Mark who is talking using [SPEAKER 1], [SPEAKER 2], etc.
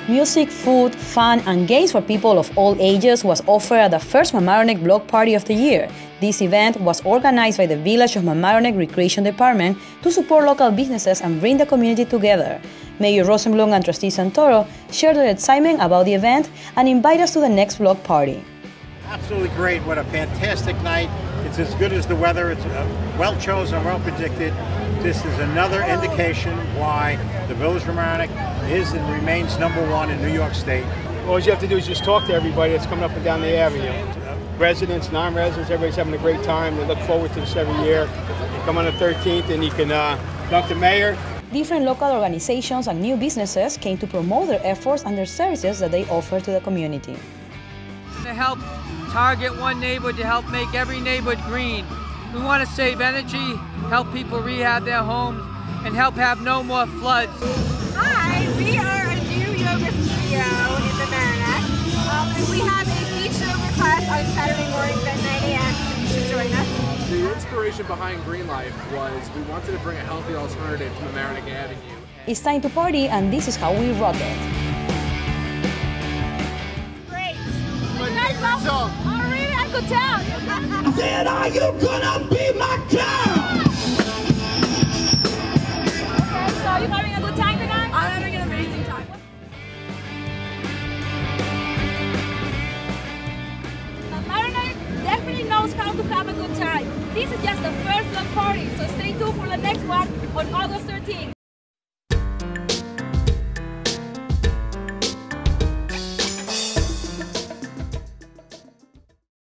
[SPEAKER 1] Music, food, fun, and games for people of all ages was offered at the first Mamaroneck Block Party of the year. This event was organized by the Village of Mamaroneck Recreation Department to support local businesses and bring the community together. Mayor Rosenblum and Trustee Santoro shared their excitement about the event and invite us to the next block party.
[SPEAKER 2] Absolutely great. What a fantastic night. It's as good as the weather. It's well chosen, well predicted. This is another indication why the Village of Mamaroneck is and remains #1 in New York State.
[SPEAKER 3] All you have to do is just talk to everybody that's coming up and down the avenue. Residents, non-residents, everybody's having a great time. They look forward to this every year. You come on the 13th and you can talk to Mayor.
[SPEAKER 1] Different local organizations and new businesses came to promote their efforts and their services that they offer to the community.
[SPEAKER 4] To help target one neighborhood to help make every neighborhood green. We want to save energy, help people rehab their homes, and help have no more floods.
[SPEAKER 5] Hi, we are a new yoga studio in Mamaroneck, and we have a beach yoga class on Saturday mornings at 9 a.m. so you should join us.
[SPEAKER 6] The inspiration behind Green Life was we wanted to bring a healthy alternative to Mamaroneck Avenue.
[SPEAKER 1] It's time to party, and this is how we rock it.
[SPEAKER 5] Great. Oh, really? I could tell.
[SPEAKER 7] Then are you gonna be my girl?
[SPEAKER 5] Okay, so are you having a good time tonight? I'm having an amazing time. Mamaroneck definitely knows how to have a good time. This is just the first block party, so stay tuned for the next one on August 13th.